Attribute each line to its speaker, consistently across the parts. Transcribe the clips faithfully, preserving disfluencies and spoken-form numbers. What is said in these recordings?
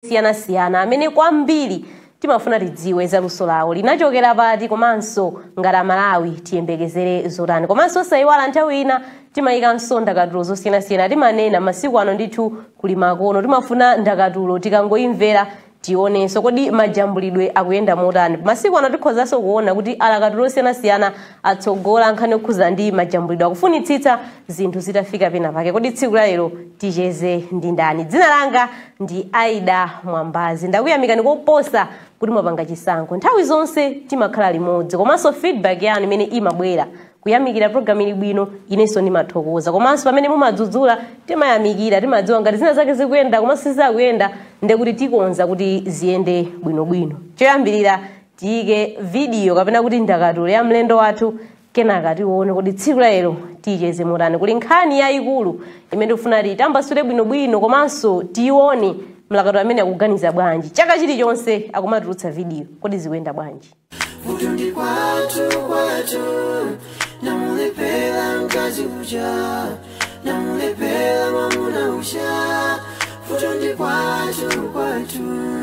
Speaker 1: siyana siyana amene kwambiri timafuna tidziwe za luso lawo linachokera pati komanso ngati Malawi tiyembekezere zotani komanso sayiwala nthawi ina timayikanso ndakatulo zosiyana siyana timanena masiku ano ndithu kuli makono timafuna ndakatulo tikangoyimvera tionenso kodi majambulidwe akuyenda motani masiku ano tikhozanso kuona kuti alakatulo osiyana siyana atsogola nkhani okhuza ndi majambulidwe akufunitsitsa zinthu zitafika pena pake kodi tsiku la lero ticheze ndi ndani dzina langa ndi Aida Mwambazi ndakuyamikani koposa kuti mwapanga chisankho nthawi zonse timakhala limodzi komanso feedback yanu imene imabwera kuyamikira program ili bwino inenso ndimathokoza komanso pamene mumadzudzula timayamikira timadziwa ngati zina zake zikuyenda komanso sizakuyenda nde kuti tikonza kuti ziyende bwino bwino choyambirira tiyike video kapena kuti ndakatulo ya mlendo wathu kenaka tione kodi tsiku la lero ticheze motani kuli nkhani yayikulu imene tikufuna titambasule bwino bwino komanso tione mlakatulo amene akuganiza bwanji chaka chilichonse akumatulutsa video kodi zikuyenda bwanji
Speaker 2: Utundi kwatu kwatu namulepela mkazi uja namulepela mamuna uja utundi kwatu kwatu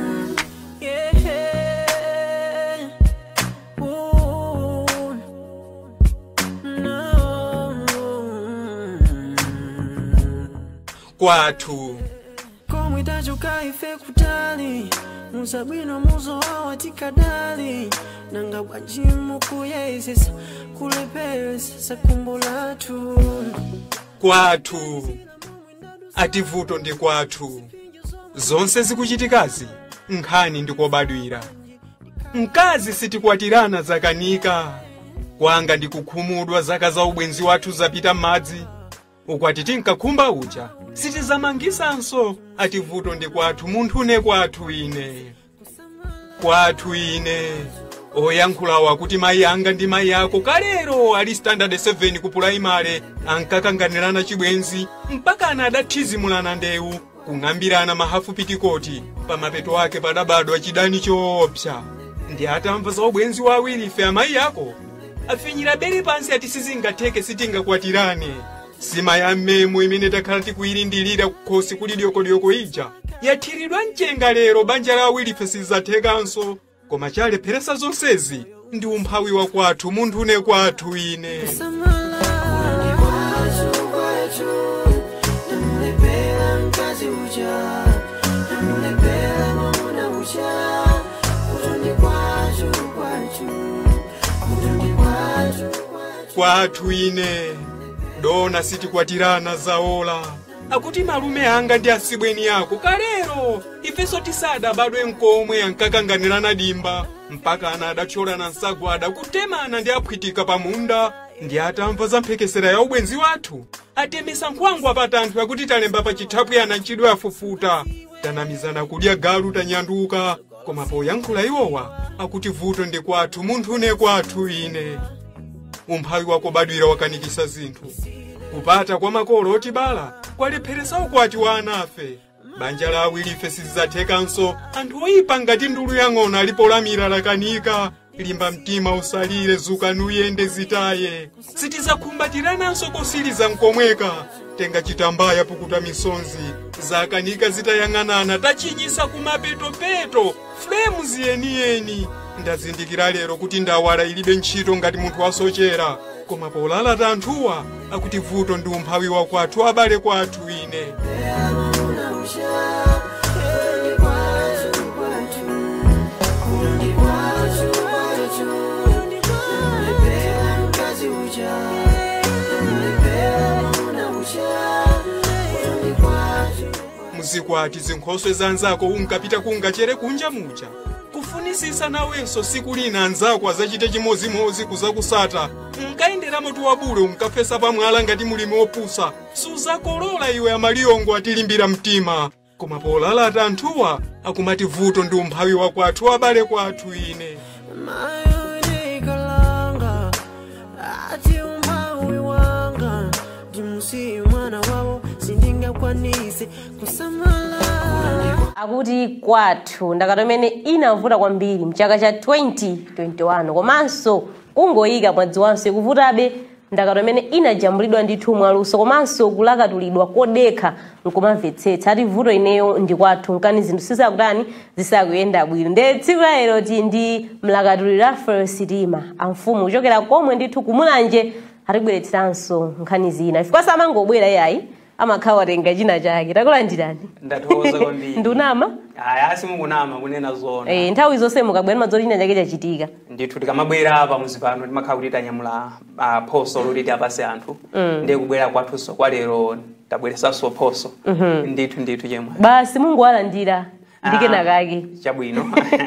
Speaker 2: yeah. Ooh. No.
Speaker 3: Kwatu
Speaker 2: Komwita chuka ife kutali Musabwino muzo hawa tikadali Nanga wajimu kuyezisa kulepesa sakumbulatu
Speaker 3: Kwatu ativuto ndi kwatu zonse zikuchitikazi nkhani ndikobadwira mkazi sitikwatirana zakanika kwanga ndikukhumudwa zaka za ubwenzi wathu zapita madzi ukwati tinkakhumba uja sitizamangisanso ativuto ndi kwathu munthu ne kwathu ine kwathu ine oyankhulawa kuti mayi anga ndi mayi ako kalero ali standard seven ku primary ankakanganirana chibwenzi mpaka anadatizimulana ndewu kung'ambirana mahafu pitikoti pamapeto ake padabadwa chidani choopsa ndi atamva za ubwenzi wa awiri ife amayi ako afinyira bere pansi ati sizingatheke sitingakwatirane sima ya mmemo imene takhala tikuyilindilira kukhosi kuli dyokodyoko ija yathiridwa mchenga lero banja la awiri ife sizathekanso koma chalepheresa zonsezi ndi umphawi wa kwathu munthu ne kwathu ine kwathu ine dona sitikwatirana zaola akuti malume anga ndi asibweni yako kalero ifeso tisada badwe nkomwe ankakanganirana dimba mpaka ana adathyolana nsagwada kutemana ndi aphwitika pamunda ndi atamva za mphekesera ya ubwenzi wathu atemesa nkhwangwa patanthu akuti talemba pa chithapu yana nchidwe afufuta tanamizana kudya galu tanyanduka koma poyankhula iwowa akuti vuto ndi kwathu munthu ne kwathu ine umphawi wako badwira wakanikisa zinthu kupata kwa makolo otibala kwalepheresa ukwati wa anafe banja la awiri ife sizizathekanso anthu oyipa ngati ndulu yang'ono alipolamira lakanika limba mtima usalire zuka nuyende zitaye sitizakhumbatiranaso kosiliza nkomweka tenga chitambaya pukuta misonzi zakanika zitayang'anana tachinyisa kumapetopeto flemu ziyeniyeni ndazindikira lero kuti ndawala ilibe ntchito ngati munthu wasochera koma polala tanthuwa akuti vuto ndi umphawi wa kwathu abale kwathu ine muzikwati zinkhoswe zanzako unkapita kungachere kunja muja kufunisisa nawenso siku lina anzako azachite chimozimozi kuzakusata nkayendera moto wabule unkafesa pamwala ngati mulimi opusa suzakolola iwe amaliyongo atilimbira mtima koma polala tanthuwa akumati vuto ndi umphawi wa kwathu abale kwathu ine
Speaker 1: akuti kwathu ndakatomene inavuta kwambiri mchaka cha twenty twenty-one komanso kungoyika mwadzi wanso ikuvutabe ndakatulo imene inajambulidwa ndithu mwaluso komanso kulakatulidwa kodekha nkumamvetsetsa ati vuto ineyo ndi kwathu nkani zinthu sizakutani zisakuyenda bwino nde tsiku la lero ti ndi mlakatuli RAPHAEL SITIMA amfumu kuchokera komwe ndithu kumulanje atibweretseranso nkhani zina ifika samangobwera yayi amakhala watenga china chake takulandirani
Speaker 4: ndathokoza kwambiri
Speaker 1: ndunama
Speaker 4: aya simungunama kunena zona
Speaker 1: eh nthawi zonse mukabwera madzoli china chake chachitika
Speaker 4: ndithu tikamabwera apa muzipano timakhala kuti tanyamula uh, phoso loti apase anthu mm. ndiye kubwera kwathunso kwa lero tabweresanso phoso mm -hmm. ndithu ndithu chemwe
Speaker 1: basi Mungu alandira ndike
Speaker 4: ah,
Speaker 1: nakake
Speaker 4: chabwino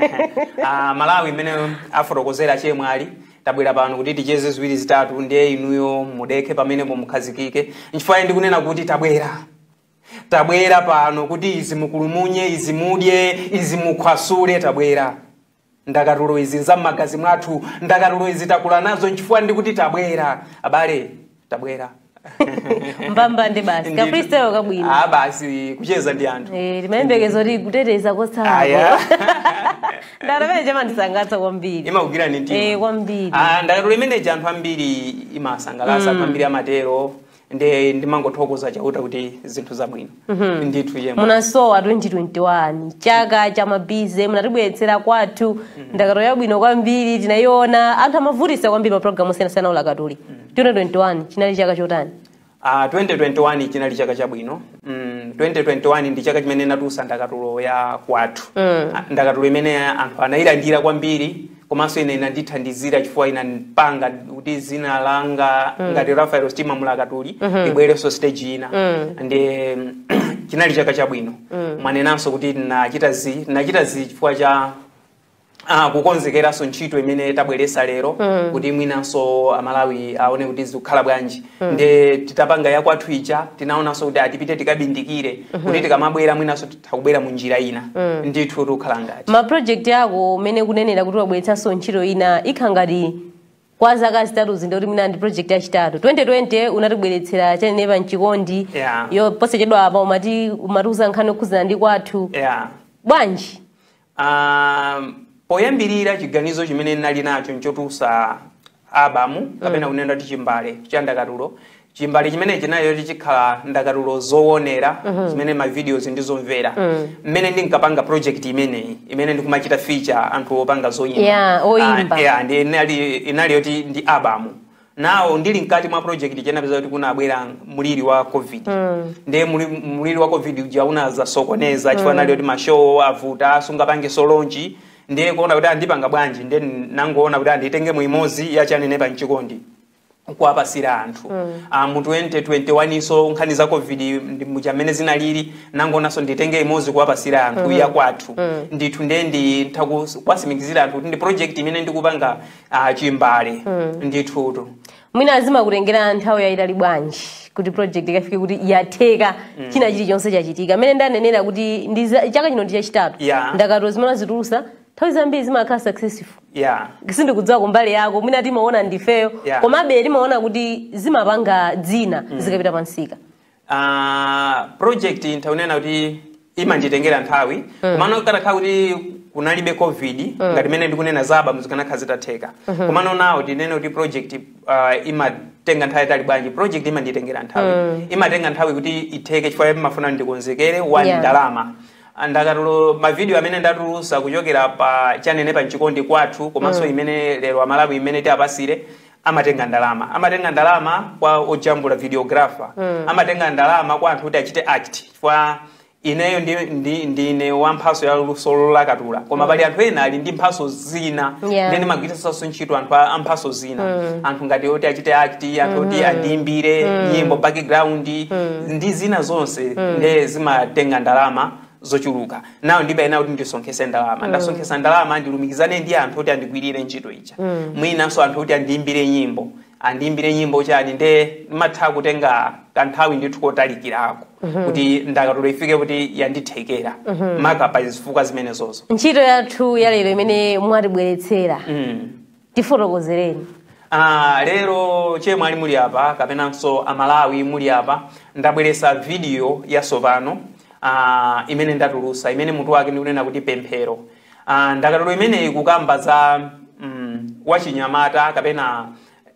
Speaker 4: uh, Malawi imene afotokozera chemwe ali tabwera pano kuti ticheze ziwiri zitatu ndiye inuyo mudeke pamene mukhazikike nchifukwa ndikunena kuti tabwera tabwera pano kuti izi mukulumunye izi mudye izi mukhwasule tabwera ndakatulo izi za magazi mwathu ndakatulo izi takula nazo nchifukwa ndikuti tabwera abale tabwera
Speaker 1: mbamba ndi basi ka freestyle kabwino
Speaker 4: ah basi kucheza ndi anthu
Speaker 1: eh limayembekezo li kuteteza kotsala
Speaker 4: aya
Speaker 1: ndarabe jama ndisangatsa kwambiri
Speaker 4: imakugira ni ntima
Speaker 1: eh kwambiri
Speaker 4: ah ndakatulo imene anthu ambiri imasangalasa mm. ambiri amatero ndi ndimangothokoza chauta kuti zinthu zabwino mm -hmm. ndithu yemwe
Speaker 1: munasowa twenty twenty-one chaka cha mabize munatibweretsera kwathu mm -hmm. ndakatulo yabwino kwambiri tinaiona anthu amavutisa kwambiri ma program osiyana sana ulakatuli mm -hmm. twenty twenty-one chinali chaka chotani
Speaker 4: ah uh, twenty twenty-one chinali chaka chabwino mm twenty twenty-one ndi chaka chimene natusa ndakatulo ya kwathu mm. ndakatulo imene anthu anayilandira kwambiri komanso ine inandithandizira chifukwa inanipanga kuti zina langa mm. ngati RAPHAEL SITIMA mulakatuli mm -hmm. ibwereso stage ina mm. ndi chinali chaka chabwino mm. mwanenanso kuti nachita zi nachita zi chifukwa cha ah kukonzekeraso ntchito imene tabweresa lero mm. kuti mwinanso amalawi aone kuti zikukhala bwanji mm. ndi titapanga ya kwathu ija tinaonanso kuti atipite tikabindikire mm -hmm. kuti tikamabwera mwinanso titakubwera mu njira ina mm. ndithu tukhala ngati
Speaker 1: ma project yako umene kunenera kuti wabweretsanso ntchito ina ikhangati kwa zaka zitatu zinde kuti mwina ndi project ya chitatu twenty twenty unatibweretsera chaneneva mchikondi
Speaker 4: yeah.
Speaker 1: yo posachedwa apa umati umatuza nkhani okhudzana ndi kwathu
Speaker 4: yeah.
Speaker 1: bwanji
Speaker 4: um, poyambirira chiganizo chimene nali nacho nchotusa abamu kapena kunenda kuti chimbale cha ndakatulo chimbale chimene chinayo chikhala ndakatulo zoonera zimene ma videos ndizomvera mmene ndinkapanga project imene imene ndikumachita feature anthu opanga zoyimba
Speaker 1: yeah oyimba
Speaker 4: uh, yeah ndi inali inali yoti ndi abamu nawo ndili mkati mwa project chenapeza kuti kunabwera muliri wa covid mm. ndiye muliri wa covid uja unaza sokoneza mm. chifukwa nali yoti mashow avuta sungapange solonji ndiye kuona kuti andipanga bwanji ndiye nangoona kuti anditenge muimozi yachanenepa mchikondi kuwapasira anthu mm. uh, mu twenty twenty-one iso nkhani za covid ndi muchamene zinalili nangoonanso nditenge imozi kuwapasira anthu mm. ya kwathu mm. ndithu ndiye ndi kwasimikizira anthu kuti ndi project imene ndikupanga uh, chimbale mm. ndithutu
Speaker 1: mwina azima kutengera nthawi yayitali bwanji kuti project ikafike kuti yatheka mm. china chilichonse chachitika amene ndanenera kuti ndi chaka chino ndi chachitatu
Speaker 4: yeah.
Speaker 1: ndakatulo zimene zitulusa nthawi zambiri zimakhala successful
Speaker 4: yeah.
Speaker 1: sindikudziwa kumbali yako mwina timaona ndifeyo
Speaker 4: yeah.
Speaker 1: komabe timaona kuti zimapanga dzina mm. zikapita pansika
Speaker 4: uh, project ntaunena kuti imanditengera nthawi mm. komano katakhala kuti kunalibe covid mm. ngati mene ndikunena zaba muzikanakhala zitatheka mm -hmm. komano nawo tinene kuti project uh, imatenga nthawi tali bwanji project imanditengera nthawi mm. imatenga nthawi kuti itheke chifukwa imafuna ndikonzekere one yeah. ndalama ndakatulo ma video amene ndatulusa kuchokera pa chanene pa mchikondi kwathu komanso mm. imene lero amalawi imene tiapasire amatenga ndalama amatenga ndalama kwa ojambula videographer mm. amatenga ndalama kwa anthu kuti achite act chifukwa ineyo ndi ndi ndine wamphaso ya luso lolakatula koma pali anthu ena ali ndi mphaso zina
Speaker 1: yeah.
Speaker 4: ndi ndimagwiritsanso ntchito anthu amphaso zina mm. anthu ngati oti achite act anthu oti mm. adimbire mm. nyimbo background mm. ndi zina zonse mm. ndi zimatenga ndalama zochuluka nawo ndibayena kuti ndisonkhese ndalama mm. ndasonkhesa ndalama ndilumikizane ndi anthu oti andigwirire ntchito ija mm. mwinanso anthu oti andiimbire nyimbo andiimbire nyimbo chani nde matha kutenga kanthawi ndithu kotalikirako mm -hmm. kuti ndakatulo ifike kuti yandithekera mm -hmm. makapa zifukwa zimene zozo
Speaker 1: ntchito yathu ya lero imene mwatibweretsera mm. tifotokozereni
Speaker 4: Ah, lero chemwe ali muli apa kapenanso amalawi muli apa ndabweresa video ya sopano ah imene ndatulusa imene mutu wake ndikunena kuti pemphero ah ndakatulo imene ikukamba za mm, wachinyamata kapena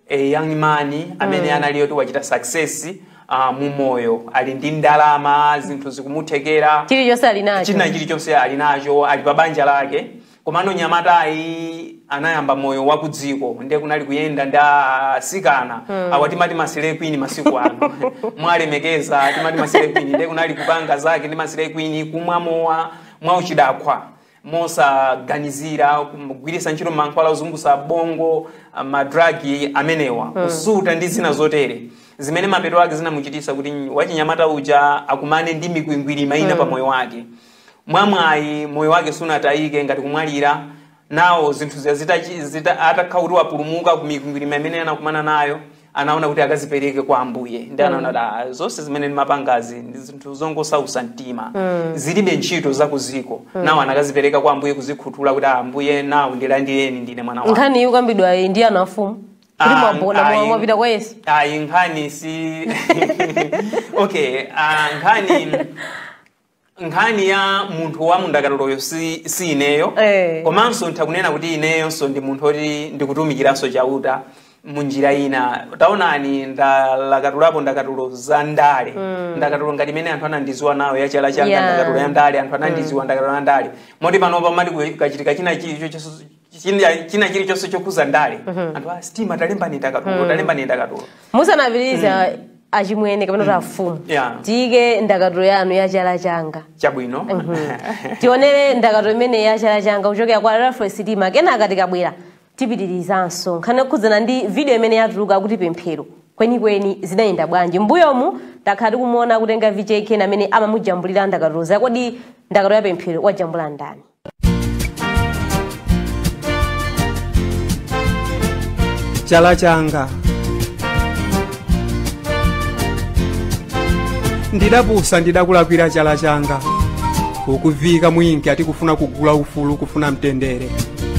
Speaker 4: a young man amene analiyo ti wachita success uh, mu moyo ali ndi ndalama zinthu zikumuthekera
Speaker 1: chilichonse ali nacho
Speaker 4: china chilichonse ali nacho ali pa banja lake komano nyamatayi anayamba moyo wa kudziko ndiye kunali kuyenda nda sikana hmm. awati mati masile queen masiku ano mwalemekeza timati masile queen ndiye kunali kupanga zake ndi masile queen kumwa mowa mwa uchidakwa mosaganizira kugwirisa ntchito mankhwala ozungusa bongo madragi amenewa hmm. kusuta ndi zina zotere zimene mapeto ake zinamuchitisa kuti wachinyamata uja akumane ndi mikwingwiri maina hmm. pa moyo wake mwamwayi moyo wake sunatayike ngati kumwalira nawo zinthu zita, zita atakhautiwa pulumuka ku mikwingwiri imene anakumana nayo anaona kuti akazipereke kwa Ambuye ndi anaona da mm. zonse zimene ndi mapangazi ndi zinthu zongosausa mtima mm. zilibe ntchito za kuziko mm. nawo anakazipereka kwa Ambuye kuzikhuthula kuti Ambuye nawo ndilandireni ndine mwana wanu
Speaker 1: nkhani yukambidwa ndi anafumu kuti mwabona mwapita kwa Yesu
Speaker 4: ayi nkhani si okay uh, nkhani nkhani ya munthu wa mundakatuloyo si, si ineyo
Speaker 1: eh.
Speaker 4: komanso ntakunena kuti ineyo so ndi munthu oti ndikutumikiranso chauta munjira ina taonani ndalakatulapo ndakatulo za ndale mm. ndakatulo ngati imene anthu anandiziwa nawo ya chala changa yeah. ndakatulo ya ndale anthu anandiziwa mm. ndakatulo ya ndale moti pano pamati kukachitika china chilicho china chilichonse chokhuza ndale mm -hmm. anthu a sitima talemba ni ndakatulo mm. talemba ni ndakatulo
Speaker 1: musanapitiriza mm. achimwene kapena kuti afumu
Speaker 4: yeah.
Speaker 1: tiyike ndakatulo yanu ya chala changa
Speaker 4: chabwino
Speaker 1: mm -hmm. tionere ndakatulo imene ya chala changa kuchokera kwa RAPHAEL Sitima kenaka tikabwera tipitirizanso nkhani yokhudzana ndi video imene yatuluka kuti pemphero kwenikweni zinayenda bwanji mbuyomu takhala tikumuona kutenga V J K amene amamujambulira ndakatulo zake kodi ndakatulo ya pemphero wajambula ndani
Speaker 3: chala changa ndidapusa ndidakulakwira chala changa ukuvika mwingi ati kufuna kugula ufulu kufuna mtendere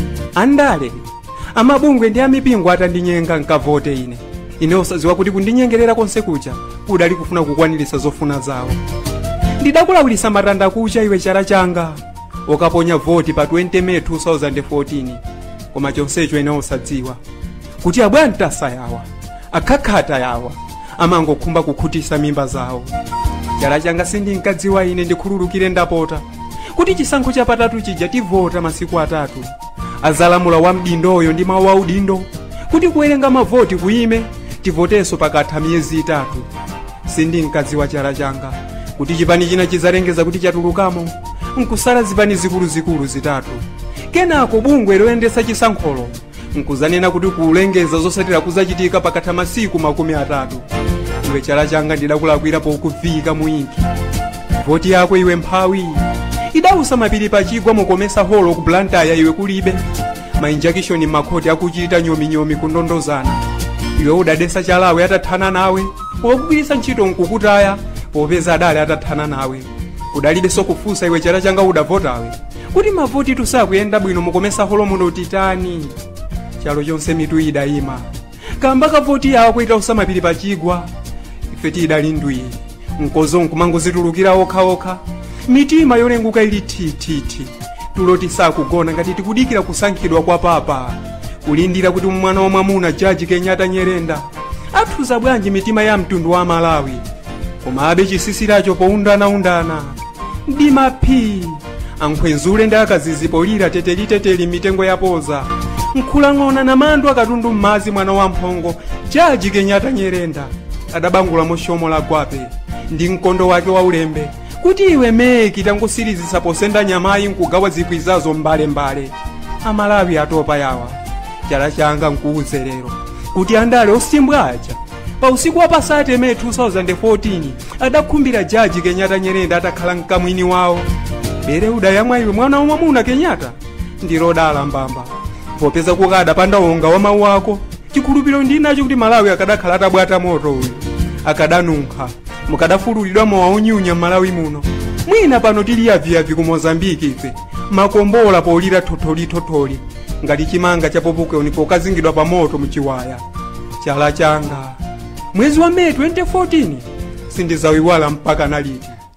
Speaker 3: andale amabungwe ndi amipingo atandinyenga nkavote ine ine osaziwa kuti kundinyengerera konse kucha kudali kufuna kukwanirisa zofuna zawo ndidakulawulisa matanda kucha iwe chala changa okaponya voti pa twenty May two thousand fourteen koma chonsecho ine osadziwa kuti abwantasa yawa akhakhata yawa amangokhumba kukhutisa mimba zawo chala changa sindinkadziwa ine ndikhululukire ndapota kuti chisankho cha patatu chija tivota masiku atatu azalamula wa mdindoyo ndi mawu audindo kuti kuwerenga mavoti kuime tivoteso pakatha miyezi itatu sindinkadziwa chala changa kuti chipani china chizalengeza kuti chatulukamo nkusala zipani zikuluzikulu zitatu kenako bungwe loyendesa chisankholo nkuzanena kuti kulengeza zosatira kuzachitika pakatha masiku makumi atatu iwe chala changa ndidakulakwira pokuvika muinki voti yako iwe mphawi idausa mapiri pachigwa mukomesa holo ku blantaya iwe kulibe mainjakishoni makhoti akuchita nyomi-nyomi kundondozana iwe udadesa chalawe atathana nawe wokugwirisa ntchito nkukutaya popeza adale atathana nawe udalibe sokufusa iwe chala changa udavotawe kuti mavoti tusakuyenda bwino mukomesa holo muno titani chalo chonse mitu idayima kamba kavoti yako itausa mapiri pachigwa ife tidali ndwi nkozo nkumangozitulukira okhaokha mitima yolenguka ili tititi tuloti sakugona ngati tikudikira kusankhidwa kwa papa kulindira kuti mwana wa mwamuna jaji Kenyatta Nyerenda athuza bwanji mitima ya mtundu wa Malawi koma abe chisisiracho poundana-undana ndima phi ankhwenzule ndi akazizipolira teteli-teteli mitengo yapoza nkhulang'ona na mandu akatundu mmazi mwana wa mphongo jaji Kenyatta Nyerenda adabangula moshomo la gwape ndi mkondo wake wa ulembe kuti iwe meki tangusirizisa posenda nyamayi nkugawa zikwizazo mbale-mbale Amalawi atopa yawa chala changa nkuuze lero kuti andale osimbwa aja pa usiku wa pasate May two thousand fourteen adakhumbira jaji Kenyatta Nyerenda atakhala mkamwini wawo bere udayamwa iwe mwana wa mwamuna Kenyatta ndirodala mbamba popeza kukada pandawonga wa mawu ako chikhulupiriro ndinacho kuti Malawi akadakhala atabwata moto uyu akadanunkha mukadafululidwa mowaunyunya Malawi muno mwina pano tili aviavi ku Mozambiki ife makombola polira thotoli-thotoli ngati chimanga chapopuke unipo kazingidwa pa moto mchiwaya chala changa mwezi wa May twenty fourteen sindizawiwala mpaka naliti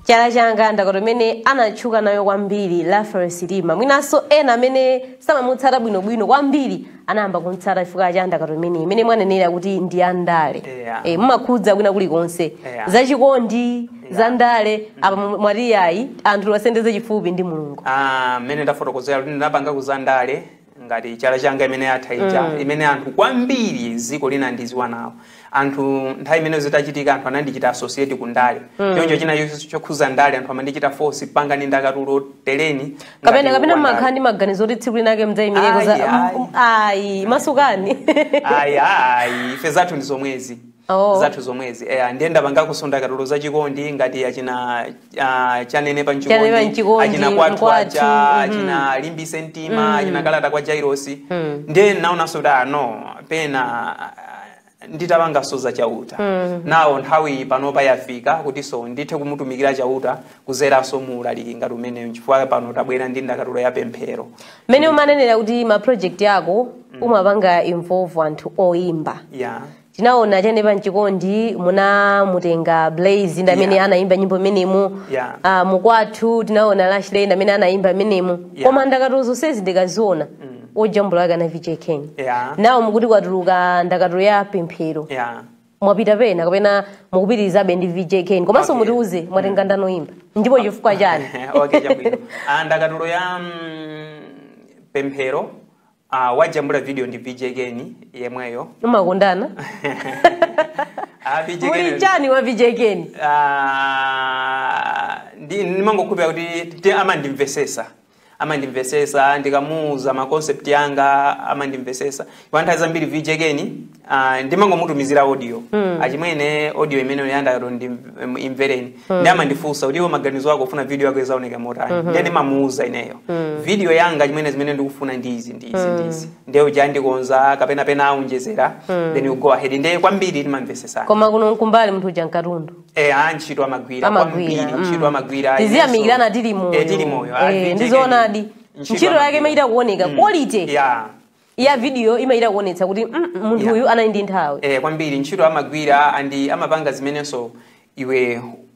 Speaker 1: chala changa ndakati mene anatchuka nayo kwambiri RAPHAEL SITIMA mwinaso ena amene samamutsata bwinobwino kwambiri anayamba kumtsata chifukwa cha ndakati mene imene mwanenera kuti ndi andale
Speaker 4: yeah.
Speaker 1: eh mumakhudza kwina kulikonse
Speaker 4: yeah.
Speaker 1: zachikondi yeah. zandale apa mwati ayi anthu asendeze chifupi ndi Mulungu.
Speaker 4: Ah mene ndafotokozera kuti ndinapanga kuzandale ngati chala changa imene yathaija mm. imene anthu kwambiri ziko lina ndiziwa nawo anthu nthawi imene zitachitika anthu anandichita associate kundale mm. choncho china chokhuza ndale anthu amandichita force panga ni ndakatulo teleni
Speaker 1: kapena kapena makhandi maganizo kuti tsiku linake mdzayimireko za ayi masukani
Speaker 4: ayi ayi ife zathu ndi zomwezi
Speaker 1: oh.
Speaker 4: zathu zomwezi eh ndenda panga kusonda katulo za chikondi ngati achina uh, chanene pa chikondi achina kwathu acha achina limbi sentima mm. achina kalata kwa Jairosi mm. ndiye naona soda no pena nditapanga soza chauta mm. nawo nthawi panopa yafika kuti so ndithe kumutumikira chauta kuzera so muulaliki ngati umene chifukwa pano tabwera ndi ndakatulo ya pemphero
Speaker 1: mene umanenera kuti ma project yako mm. umapanga involve anthu oimba
Speaker 4: yeah.
Speaker 1: tinaona chane pa chikondi muna mutenga Blaze ndamene yeah. anaimba nyimbo menemo
Speaker 4: yeah.
Speaker 1: uh, mukwathu tinaona Lashley ndamene anaimba menemo yeah. koma ndakatulo zonse ndikaziona mm. ojambula kana V J King
Speaker 4: yeah.
Speaker 1: nawo mukuti kwatuluka ndakatulo ya pemphero
Speaker 4: yeah.
Speaker 1: mwapita pena kapena mukupitirizabe ndi V J King komanso okay. mutiuze mwatenga ndano imba ndipo chifukwa chani
Speaker 4: okay chabwino ndakatulo ya mm, pemphero Ah, uh, wajambula video ndi V J King yemweyo.
Speaker 1: Umakondana?
Speaker 4: Ah V J King.
Speaker 1: Muri chani wa V J King?
Speaker 4: Ah ndi nimangokupya kuti ama ndimvesesa. Ama ndimvesesa ndikamuza ma concept yanga ama ndimvesesa. Wantha zambiri V J King ah uh, ndimangomutumizira audio. Mm. Achimwene audio imene yanda ndi imvereni. Mm. Ndi ama ndifusa udiwo maganizo wako ufuna video yako izaoneka motani. Mm -hmm. Ndi mamuza ineyo. Mm. Video yanga chimwene zimene ndikufuna ndizi ndizi mm. ndizi. Ndio jandi konza kapena pena aunjezera mm. then you go ahead ndi kwambiri timamvesesa.
Speaker 1: Koma kuno nkumbali muthu jankatundu.
Speaker 4: Eh anchitwa magwira kwambiri nchitwa magwira.
Speaker 1: Tizia migirana tili moyo.
Speaker 4: Eh tili moyo.
Speaker 1: Eh ndizona di. Nchito yake imeita kuoneka mm. quality.
Speaker 4: Yeah.
Speaker 1: Ya video imeita kuonetsa kuti munthu uyu ana ndi nthawi.
Speaker 4: Eh kwambiri ntchito amagwira andi amapanga zimenenso iwe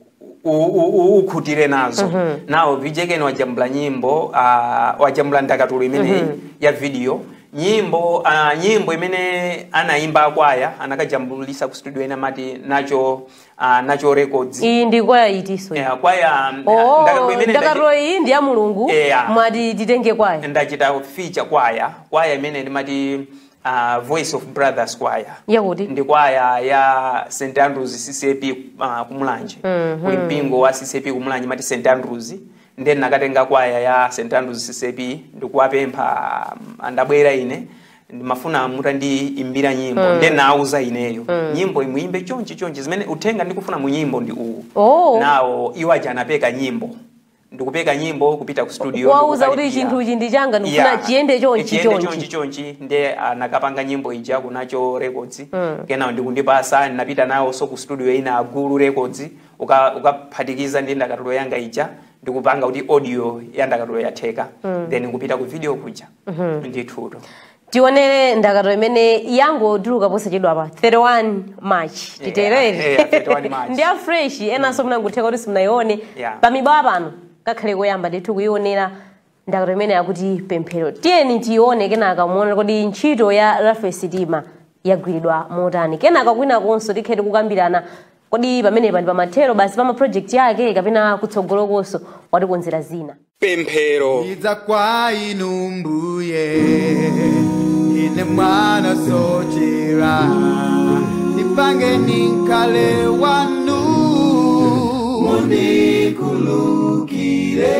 Speaker 4: ukhutire nazo. Mm -hmm. Nawo V J King wajambula nyimbo uh, wajambula ndakatulo imene mm -hmm. ya video nyimbo uh, nyimbo imene anaimba kwaya anakajambulisa ku studio ina mati nacho uh, nacho records
Speaker 1: iyi ndi kwaya itiso
Speaker 4: yeah kwaya
Speaker 1: oh, ndakatulo imene ndakatulo iyi ndi ya Mulungu yeah. Mwati titenge kwaya
Speaker 4: ndachita feature kwaya kwaya imene ndimati uh, Voice of Brothers choir
Speaker 1: yakuti
Speaker 4: ndi kwaya ya Saint Andrews C C P uh, kumulanje mm -hmm. kuli mpingo wa C C P kumulanje mati Saint Andrews ndeni nakatenga kwaya ya Saint Andrews C C P ndikuwapempha andabwera ine ndimafuna muta ndi imbira nyimbo mm. ndeni nauza ineyo mm. nyimbo imuimbe chonchi chonchi zimene utenga ndikufuna mu nyimbo ndi uwu
Speaker 1: oh.
Speaker 4: nawo iwaja anapeka nyimbo ndikupeka nyimbo kupita ku studio
Speaker 1: wauza kuti chinthu chindi changa ndikufuna yeah. chiende chonchi
Speaker 4: chonchi chonchi chonchi nde anakapanga nyimbo ija kunacho records mm. kena ndikundipasa napita nawo so ku studio ina Gulu Records ukaphatikiza uka ndi ndakatulo yanga ija ndikupanga kuti audio ya ndakatulo yatheka mm. then kupita ku video kuja mm -hmm. ndithuto
Speaker 1: tionere ndakatulo imene yango tuluka posa chedwa pa thirty-one March titerere
Speaker 4: yeah, yeah, thirty-one March
Speaker 1: ndi fresh ena so mna ngutheka kuti simunayione
Speaker 4: yeah.
Speaker 1: pa mibawa pano kakhale koyamba ndithu kuyionera ndakatulo imene yakuti pemphero tiyeni tione kenaka muone kuti ntchito ya RAPHAEL SITIMA yagwiridwa motani kenaka kwina konso tikhete kukambirana kodi pamene pali pamathero basi pama project yake kapena kutsogolo konso watikonzera zina
Speaker 3: pemphero
Speaker 5: idza kwa inu mbuye ine mwana sochera nipange ninkale wanu munikulukire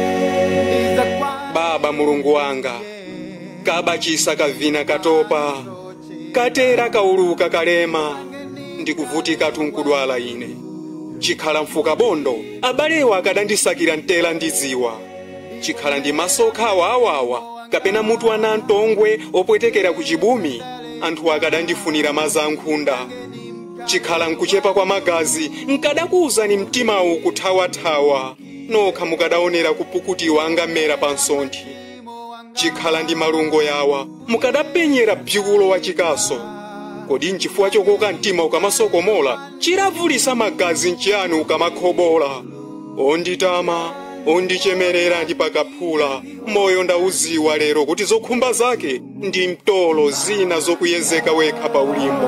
Speaker 3: Baba Mulungu wanga kabachisa kavina katopa katera kauluka kalema ndikuvutika tunkudwala ine chikhala mfuka bondo abalewa akadandisakira ntela ndiziwa chikhala ndi masoka awawa kapena mutu ana ntongwe opwetekera ku chibumi anthu akadandifunira mazankhunda chikhala nkuchepa kwa magazi nkadakuuzani mtimawu kuthawathawa nokha mukadaonera kupukutiwa angamera pansonthi chikhala ndi malungo yawa mukadapenyera bzikulo wa chikaso kodi nchifukwa chokoka mtima ukamasokomola chiravulisa magazi nchiyani ukamakhobola onditama ondichemerera ndi pakaphula moyo ndauziwa lero kuti zokhumba zake ndi mtolo zina zokuyezeka wekha pa ulimbo.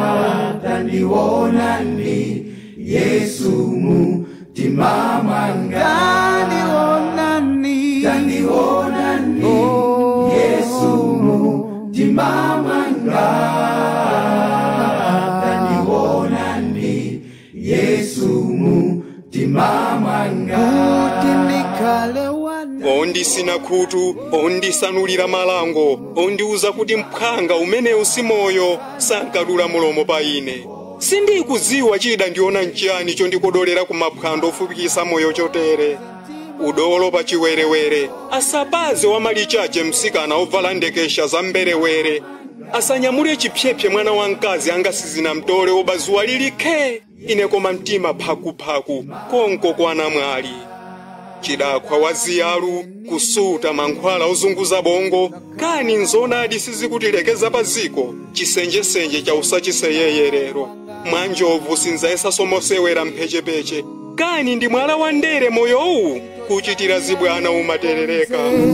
Speaker 5: Tandionani Yesu mutima mwanga, tandionani tandionani Yesu mutima mwanga, tandionani Yesu mutima mwanga.
Speaker 3: Ondisina khutu ondisanulira malango ondiuza kuti mphanga umenewu si moyo sankadula mulomo pa ine. Sindikudziwa chida ndiona nchiyani chondikodolera kumaphwando ofupikisa moyo chotere. Udolo pa chiwerewere asabaze wa malichache msikana ovala ndekesha za mberewere, asanyamule chipyepye mwana wa mkazi angasizina mtole obazuwa lilikhe, ine koma mtima phakuphaku konko kwa namwali. Chidakwa waziyalu kusuta mankhwala ozunguza bongo, kani nzonadi sizikutilekeza paziko chisenjesenje cha usachiseyeyerero. Mwanjovu sinzaesa somosewera mphechepeche, kani ndi mwala wa ndere moyo uwu kuchitira zibwana umaterereka.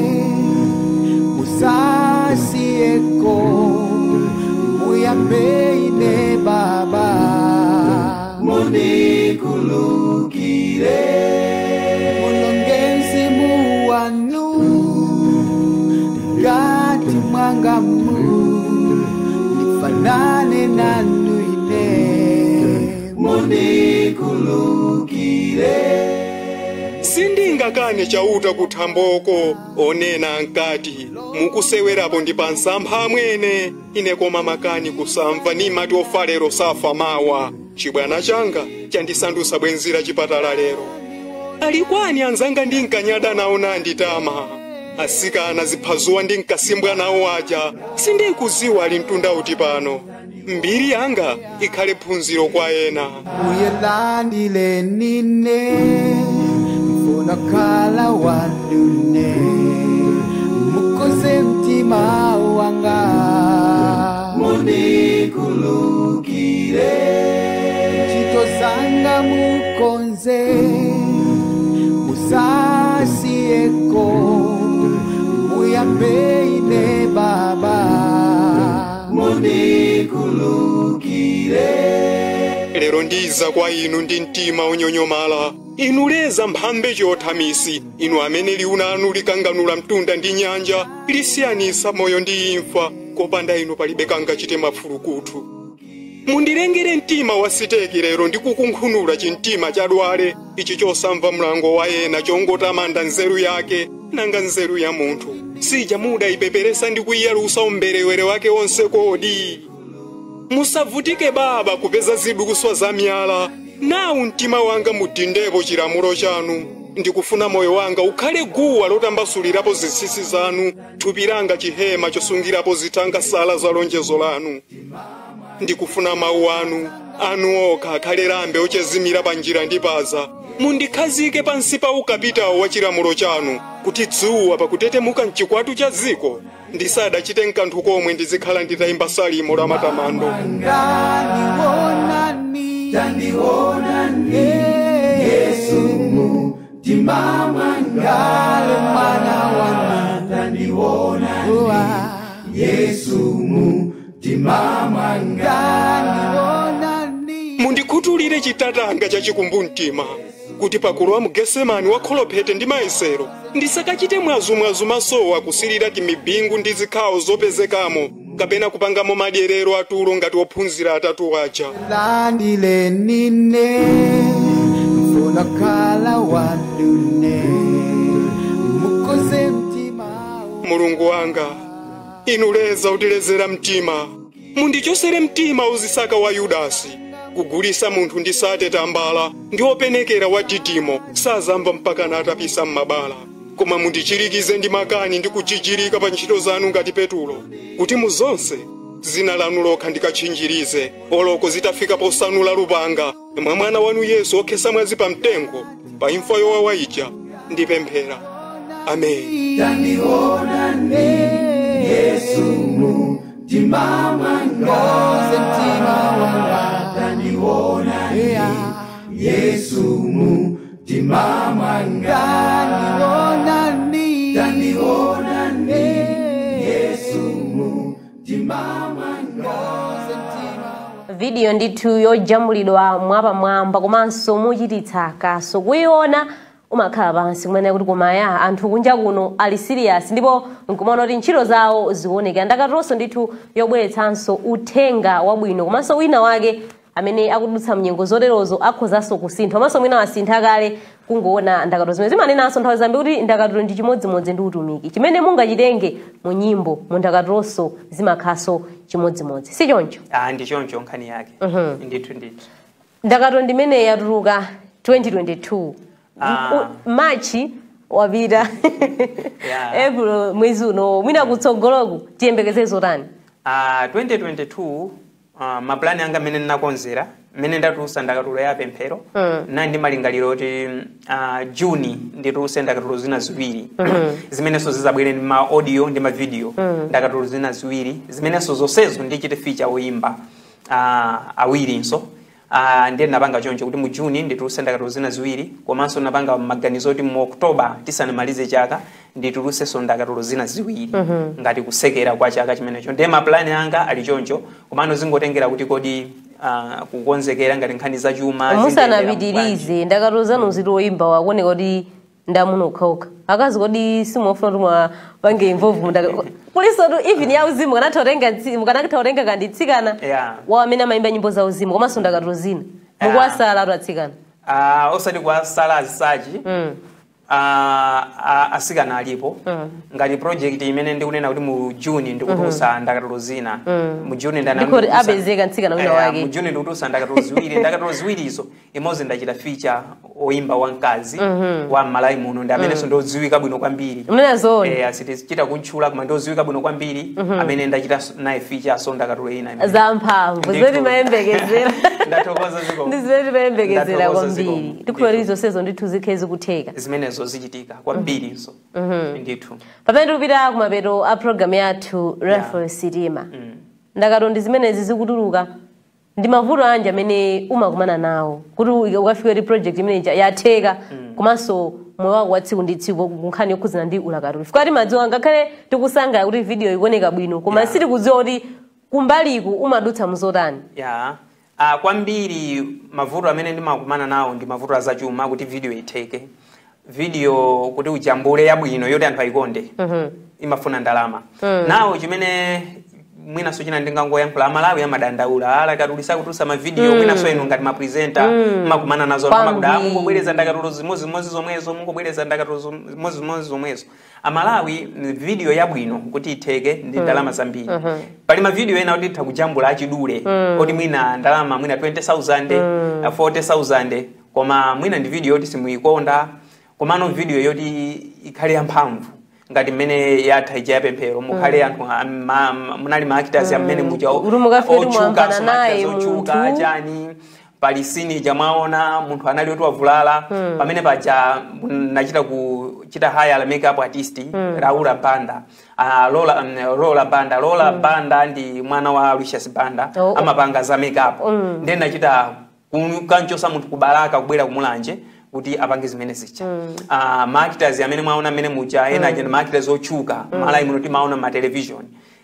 Speaker 5: Usasieko muyambeine baba munikulukire gati mwangamu nifanane nanu ine munikulukire.
Speaker 3: Sindingakane chauta kuthamboko onena nkati mukusewerapo ndi pansampha amwene, ine koma makani kusamva ni mati ofalero safa mawa. Chibwana changa chandisandusa bwenzira chipatala lero. Alikwani anzanga ndinkanyada nawo nanditama, asikana ziphazuwa ndinkasimbwa nawo aja, sindikuziwa ali mtunda uti pano. Mbiri yanga ikhale phunziro kwa ena.
Speaker 5: Uyelandile nine mfuna kala wanune mukoze mtima wanga munikulukire chito zanga mukonze usasieko muyambeine baba munikulukire.
Speaker 3: Lero ndiza kwa inu ndi mtima unyonyomala, inu leza mphambe chothamisi, inu amene liuna anu likanganula mtunda ndi nyanja, lisiyanisa moyo ndi imfa, kopanda inu palibe kangachite mafulukutu. Mundilengere mtima wa siteki lero ndi kukunkhunula chintima chadwale, ichi chosamva mlango wa ena chongotamanda nzeru yake, nanga nzeru ya munthu sija muda ipeperesa ndi kuiyalusa umberewere wake wonse kodi. Musavutike baba kupeza ziduswa za miyala, nawu mtima wanga mudindepo chilamulo chanu. Ndikufuna moyo wanga ukhale guwa lotambasulirapo zitsitsi zanu, thupi langa chihema chosungirapo zitanga sala za lonjezo lanu. Ndikufuna mawu anu anu okha akhale lambe ochezimira panjira ndipaza. Mundikhazike pansi pa ukapitawo wa chilamulo chanu, kuti dzuwa pakutetemuka mchikwatu cha ziko ndisadachite nkanthu komwe ndizikhala nditayimba salimo la matamando.
Speaker 5: Tandionani Yesu mutima mwanga mwana wana, tandionani Yesu mutima mwanga.
Speaker 3: Mundikutulire chitatanga cha chikumbumtima, kuti pakulowa mu Getsemani wakholophete ndi mayesero ndisakachite mwazumwazu masowa kusilira timibingu ndi zikhawo zopezekamo, kapena kupangamo madyerero atulo ngati ophunzira atatu aja.
Speaker 5: Landile nine mfuna kala wandune mukoze mtima.
Speaker 3: Mulungu wanga, inu leza utilezera mtima, mundichosere mtima uzisaka wa Yudasi, kugulisa munthu ndisate tambala ndi openekera wa Didimo sazamba mpaka natapisa mmabala. Koma mundichirikize ndi makani ndi kuchichirika pa ntchito zanu ngati Petulo, kuti muzonse zina lanu lokha ndikatchinjirize, oloko zitafika posanula lupanga mwa mwana wanu Yesu okhesa mwazi pa mtengo pa imfa yowawa ija ndipemphera. Amen.
Speaker 5: Tandionani Yesu mutima mwanga, mtima wanga, tandionani Yesu timamanga tanionani tanionani Yesu mu timamanga
Speaker 1: video ndithu yojambulidwa mwapa mwamba komanso muchititsa kaso kuiona umakhala pansi kumene kuti kumaya anthu kunja kuno ali serious ndipo nkumaona kuti ntchito zawo zikuoneka ndakatonso ndithu yobweretsanso uthenga wabwino komanso wina wake amene akudutsa mnyengo zoterozo akhozanso kusintha komanso mwina wasintha kale kungoona ndakatulo zimene zimanenanso nthawi zambi kuti ndakatulo ndi chimodzimodzi ndi utumiki chimene mungachitenge mu nyimbo mu ndakatulonso zimakhaso chimodzimodzi si choncho?
Speaker 4: Ah, ndi choncho nkhani yake.
Speaker 1: Mhm.
Speaker 4: Ndithu ndithu.
Speaker 1: Ndakatulo ndimene yatuluka twenty twenty-two
Speaker 4: Ah.
Speaker 1: Machi wapita
Speaker 4: Yeah.
Speaker 1: April mwezi uno mwina kutsogoloku tiyembekeze zotani?
Speaker 4: Ah, twenty twenty-two uh, maplani anga mene ninakonzera mene ndatulusa ndakatulo ya pemphero
Speaker 1: Mm.
Speaker 4: na ndi malingaliro kuti uh, Juni ndituluse ndakatulo zina ziwiri zimeneso zizabwere ndi ma audio ndi ma video ndakatulo zina ziwiri zimeneso zonsezo ndichite feature woimba uh, awirinso Uh, ndiye napanga choncho kuti mu Juni ndituluse ndakatulo zina ziwiri komanso napanga maganizo kuti mu October tisanamalize chaka nditulusenso ndakatulo zina ziwiri mm -hmm. ngati kusekera kwa chaka chimenecho ndiye maplani anga ali choncho komano zingotengera kuti kodi uh, kukonzekera ngati nkhani za chuma
Speaker 1: musanapitirize ndakatulo zanu zitoimba wakuoneka kuti ndamuno ukhaukha akazi kodi simufuna kuti mwapange involve mundaka kuliso tu even ya uzimu kanatha utenga mukanatha utenga kanditsikana
Speaker 4: yeah.
Speaker 1: wa amene amayimba nyimbo za uzimu komanso ndakatulo zina mukwasala atu atsikana
Speaker 4: uh, osati kwasala azisachi mm. uh, asikana alipo mm. ngati project imene ndikunena kuti mu Juni ndikutulusa mm -hmm. ndakatulo zina mm. mu Juni
Speaker 1: ndikoti abezeka ntsikana wina wake
Speaker 4: mu Juni ndikutulusa ndakatulo ziwiri ndakatulo ziwiri izo imodzi ndachita feature oimba wamkazi mm -hmm. wa Malawi muno ndi amene so ndodziwika bwino kwambiri
Speaker 1: mnena zone
Speaker 4: eh asitichita kuntchula koma ndodziwika bwino kwambiri mm -hmm. amene ndachita naye feature so ndakatulo ina
Speaker 1: za mphamvu zoti mayembekezera
Speaker 4: ndathokoza ziko
Speaker 1: ndi zoti mayembekezera kwambiri tikhulirizo sezo ndithu zikhezi kutheka
Speaker 4: zimenezo zichitika kwambiri so
Speaker 1: mm -hmm.
Speaker 4: ndithu
Speaker 1: pamene tikupita kumapeto a program yathu RAPHAEL Sitima mm. ndakatulo ndi zimenezi zikutuluka ndi mavuto anje amene umakumana nawo kuti ukafika kuti project imene yatheka mm. komanso moyo wako wa tsiku ndi tsiku nkhani yokhuzana ndi ulakatuli fikati madziwa ngakhale tikusanga kuti video ikuoneka bwino koma yeah. siti kudziwa kuti kumbaliku umadutsa mzotani
Speaker 4: yeah. uh, kwambiri mavuto amene ndimakumana nawo ndi mavuto azachuma kuti video itheke video kuti ujambule yabwino yoti anthu ayikonde mm -hmm. imafuna ndalama mm. nawo chimene mwina so china ndingangoyankhula Malawi amadandaula ala katulisa kutulisa ma video mm. mwina so inu ngati ma presenter mm. makumana nazo makuda mungobwereza ndakatulo zimozi zimozi zomwezo mungobwereza ndakatulo zimozi zimozi zomwezo Amalawi video yabwino kuti itheke ndi ndalama zambiri mm -hmm. pali ma video ena kuti takujambula achidule mm. kuti mwina ndalama mwina twenty thousand mm. forty thousand koma mwina ndi video yoti simuikonda komano video yoti ikhale yamphamvu ngati mmene yatha ija yapemphero mukhale anthu munali ma actors amene muja ochuka naye ochuka chani pali scene jamaona munthu anali oti wavulala pamene paja nachita kuchita hire makeup artist Laura Banda Lola Lola Banda Lola Banda ndi mwana wa Lucius Banda amapanga za makeup ndiye nachita kanchosa munthu kubalaka kubwera kumulanje kuti apange zimene zicha mm. uh, marketers amene mwaona amene muja ena mm. marketers ochuka mm. Malawi muno timaona ma television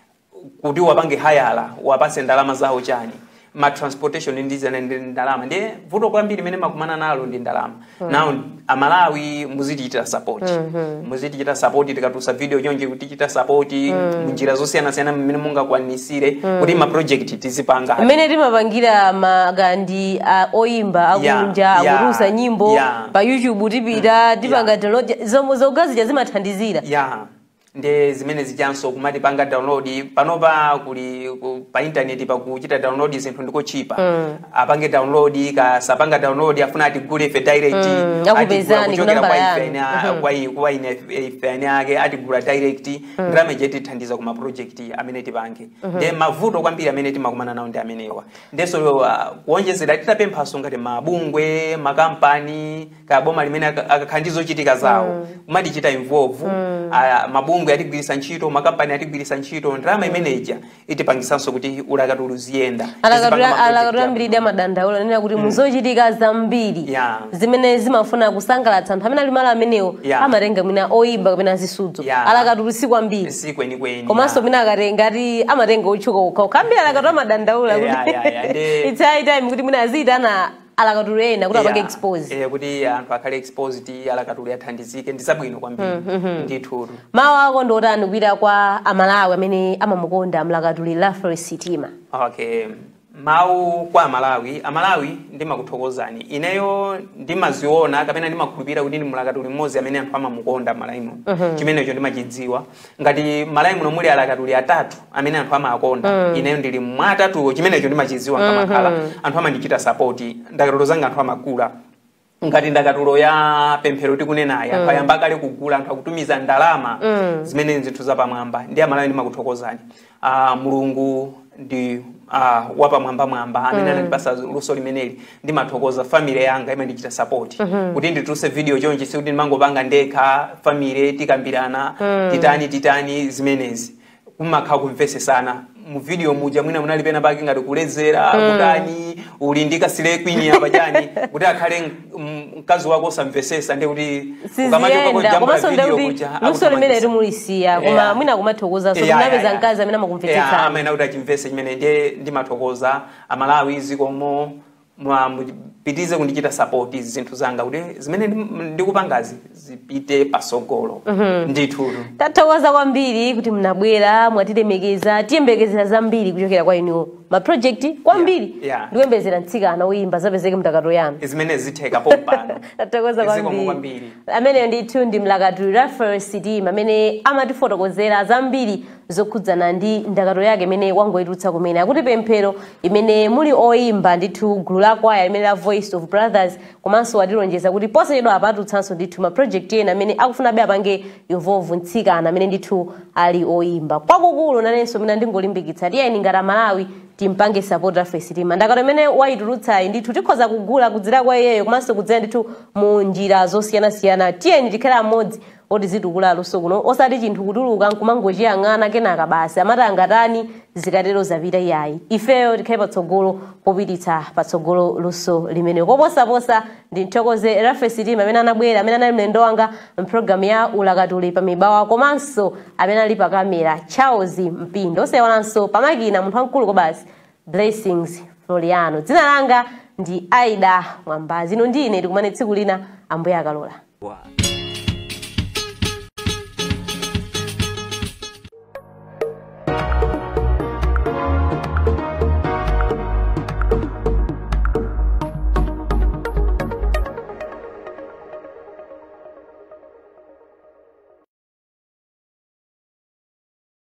Speaker 4: kuti wapange hayala wapase ndalama zawo chani ma transportation ndiza ndi ndalama ndiye vuto kwambiri mene makumana nalo ndi ndalama mm. now Amalawi muzitichita support mm -hmm. muzitichita support tikatusa video chonje kuti tichita support mm. munjira zosiyana siyana mmene mungakwanisire mm. kuti ma project tizipanga
Speaker 1: mmene timapangira magandi uh, oimba akunja yeah, yeah, akurusa nyimbo yeah. pa YouTube tipita tipanga yeah. download zomo zogazi zimathandizira
Speaker 4: yeah. nde zimene zijanso kumati panga download panopa kuli pa internet pa kuchita download zinthu ndiko chipa mm. apange download ka sapanga download afuna ati gule fe direct
Speaker 1: mm. akupezani
Speaker 4: kuna namba yake kwa kwa ine ifani yake ati gula direct mm. ndrame jeti thandiza kuma project amene tipange mm -hmm. nde mavuto kwambiri amene timakumana nawo ndi amenewa ndeso uh, kuonjezera titapemphaso ngati mabungwe makampani ka boma limene akakhandizo chitika zawo mm. kumati chita involve mm. uh, mabungwe mabungwe atigwirisa ntchito makampani atigwirisa ntchito ndalama imeneja itipangisanso kuti ulakatuli uziyenda
Speaker 1: alakatuli ambiri amadandaula nena kuti muzochitika zambiri zimene zimafuna kusangalatsa anthu amene ali malo amenewo amatenga mwina oyimba kapena zisudzo alakatuli si kwambiri komanso mwina akatenga ati amatenga otchuka okha ukhambira alakatuli amadandaula kuti it's high time kuti mwina aziyitana alakatuli ena kuti apange expose
Speaker 4: eh kuti anthu akhale exposed alakatuli athandizike ndisabwino kwambiri ndithu
Speaker 1: mawu ako ndotani kupita kwa amalawi amene amamukonda mlakatuli RAPHAEL SITIMA.
Speaker 4: Okay, mawu kwa amalawi amalawi ndimakuthokozani ineyo ndimaziona kapena ndimakhulupirira kuti ndi mlakatuli mmodzi amene anthu amamukonda malaimo chimenecho ndimachidziwa ngati malaimo nomuli alakatuli atatu amene anthu amakonda ineyo ndili mwatatuwo chimenecho ndimachidziwa ngamakhala anthu amandichita support ndakatulo zanga anthu amakula ngati ndakatulo ya pemphero tikunenayi anthu ayamba kale kugula anthu akutumiza ndalama zimene zinthu zapamwamba ndi amalawi ndimakuthokozani mulungu ndi ah uh, wapa mwamba mwamba amene anandipasa luso limeneli ndimathokoza family yanga imene ndichita support kuti ndituse video chonchi sikuti ndimangopanga ndekha family tikambirana titani titani zimenezi kumakha kumvesesana mu video muja mwina munalipena baki ngati kulezera kutani ulindika sile queen apa jani kuti akhale mkazi wako samvesesa ndi kuti
Speaker 1: ukamachoka kwa jamba video kuja luso limene limulisiya koma mwina kumathokoza so kunapeza mkazi amene amakumvetsetsa
Speaker 4: amene kuti achimvese chimene ndiye ndimathokoza amalawi zikomo mwapitize kundichita support izi zinthu zanga kuti zimene ndikupangazi zipite pasogolo ndithu
Speaker 1: tathokoza kwambiri kuti mnabwera mwatilemekeza tiyembekezera zambiri kuchokera kwa inu ma project kwambiri ndikuyembezera mtsikana oyimba zapezeke mlakatuli yanu
Speaker 4: zimene zitheka popano
Speaker 1: tathokoza kwambiri amene ndithu ndi mlakatuli RAPHAEL SITIMA amene amatifotokozera zambiri zokhudzana ndi ndakatulo yake imene wangoyitulutsa kumene akuti pemphero imene muli oyimba ndithu gulu la kwaya imene la Voice of Brothers komanso watilonjeza kuti posachedwa apatutsanso ndithu ma project ena amene akufuna be apange involve mtsikana amene ndithu ali oyimba kwakukulu nanenso mina ndingolimbikitsa tiyeni ngati amalawi timpange support RAPHAEL SITIMA ndakatulo imene wayitulutsayi ndithu tikhoza kugula kudzera kwa iyeyo komanso kudzera ndithu mu njira zosiyanasiyana tiyeni tikhale amodzi oti zitukula luso kuno osati chinthu kutuluka nkumangochiyang'ana kenaka basi amati angatani zikatero zapita iyayi ifeyo tikhale patsogolo popititsa patsogolo luso limene koposaposa ndithokoze RAPHAEL SITIMA amene anabwera amene anali mlendo wanga mpulogalamu ya ulakatuli pa mibawa komanso amene ali pa kamera Charles Mpindo osewalanso pamakina munthu wamkulu kobasi Blessings Floriano dzina langa ndi Aida Mwambazi ino ndine tikumane tsiku lina ambuye akalola.